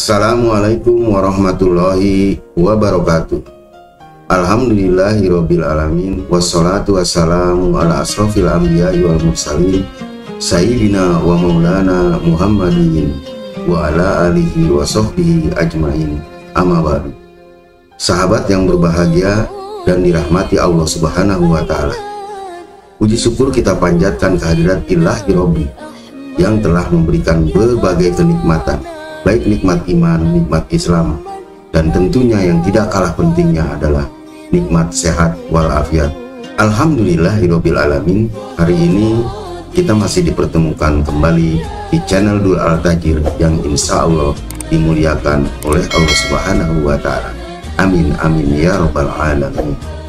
Assalamualaikum warahmatullahi wabarakatuh. Alhamdulillahirabbil alamin, wassalatu wassalamu ala asrofil anbiya'i wal mursalin, sayyidina wa maulana Muhammadin wa ala alihi wa sahbihi ajmain. Amma ba'du. Sahabat yang berbahagia dan dirahmati Allah Subhanahu wa taala. Puji syukur kita panjatkan kehadirat Ilahi Rabbi yang telah memberikan berbagai kenikmatan, baik nikmat iman, nikmat Islam, dan tentunya yang tidak kalah pentingnya adalah nikmat sehat walafiat. Alhamdulillahirabbil alamin. Hari ini kita masih dipertemukan kembali di channel Dul Al-Tajir yang insya Allah dimuliakan oleh Allah Subhanahu wa taala. Amin amin ya rabbal alamin.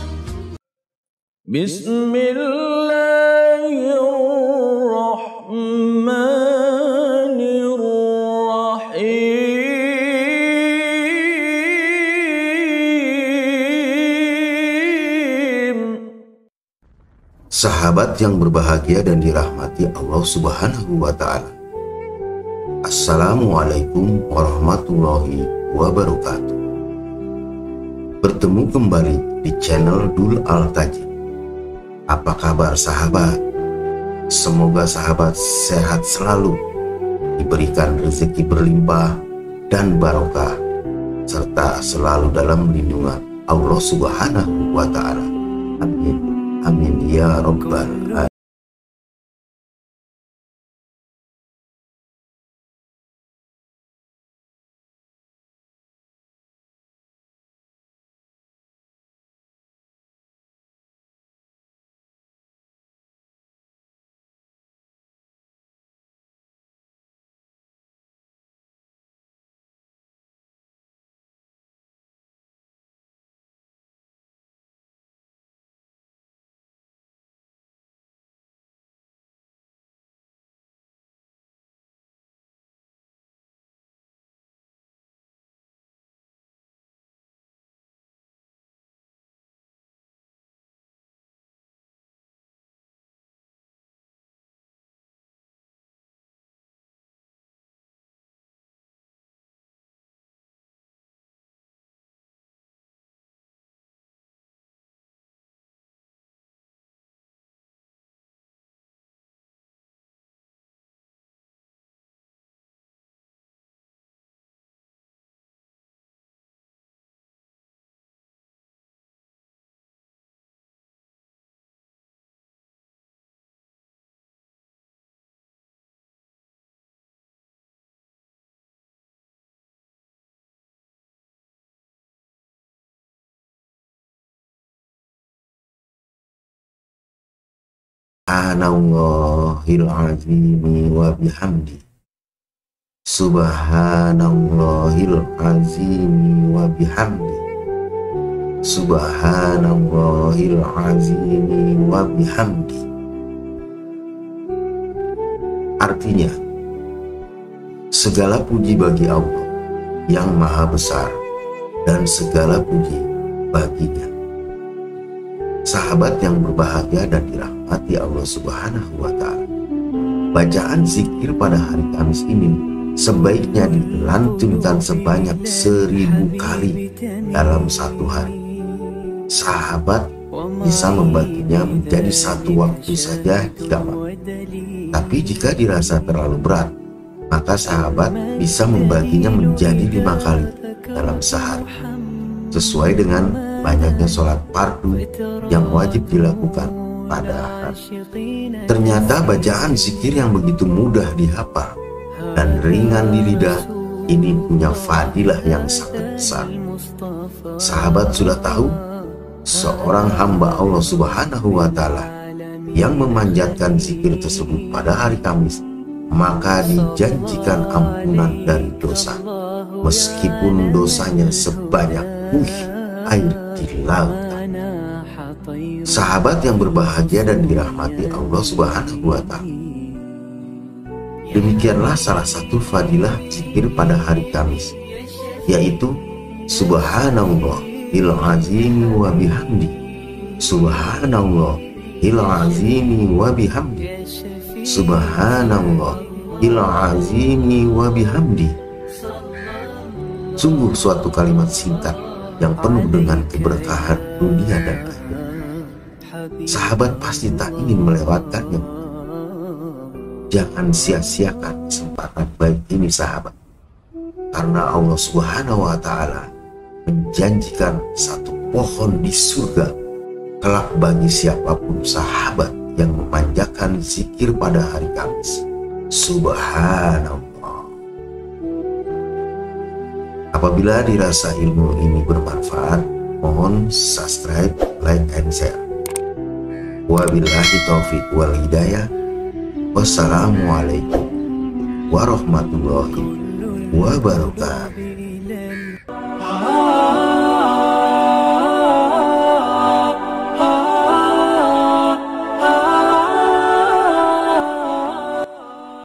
Sahabat yang berbahagia dan dirahmati Allah Subhanahu wa taala. Assalamualaikum warahmatullahi wabarakatuh. Bertemu kembali di channel Dul Al-Tajir. Apa kabar sahabat? Semoga sahabat sehat selalu, diberikan rezeki berlimpah dan barokah, serta selalu dalam lindungan Allah Subhanahu wa taala. Amin. Amin ya rabbal alamin. Subhanallahil azimi wa bihamdi. Subhanallahil azimi wa bihamdi. Subhanallahil azimi wa bihamdi. Artinya, segala puji bagi Allah yang maha besar dan segala puji baginya. Sahabat yang berbahagia dan dirahmati Allah Subhanahu wa ta'ala, bacaan zikir pada hari Kamis ini sebaiknya dilantunkan sebanyak 1000 kali dalam satu hari. Sahabat bisa membaginya menjadi satu waktu saja jika mampu. Tapi jika dirasa terlalu berat, maka sahabat bisa membaginya menjadi 5 kali dalam sehari, sesuai dengan banyaknya sholat fardu yang wajib dilakukan pada hari. Ternyata bacaan zikir yang begitu mudah dihafal dan ringan di lidah ini punya fadilah yang sangat besar. Sahabat sudah tahu, seorang hamba Allah Subhanahu wa taala yang memanjatkan zikir tersebut pada hari Kamis, maka dijanjikan ampunan dari dosa, meskipun dosanya sebanyak air di lautan. Sahabat yang berbahagia dan dirahmati Allah Subhanahu wa ta'ala, demikianlah salah satu fadilah zikir pada hari Kamis, yaitu Subhanallahil azimi wa bihamdi. Subhanallahil azimi wa bihamdi. Subhanallahil azimi wa bihamdi. Sungguh suatu kalimat singkat yang penuh dengan keberkahan dunia dan akhirat. Sahabat pasti tak ingin melewatkannya. Jangan sia-siakan kesempatan baik ini sahabat, karena Allah Subhanahu wa Ta'ala menjanjikan satu pohon di surga kelak bagi siapapun sahabat yang memanjakan zikir pada hari Kamis. Subhanallah. Apabila dirasa ilmu ini bermanfaat, mohon subscribe, like, and share. Wabillahi taufiq wal hidayah. Wassalamualaikum warahmatullahi wabarakatuh.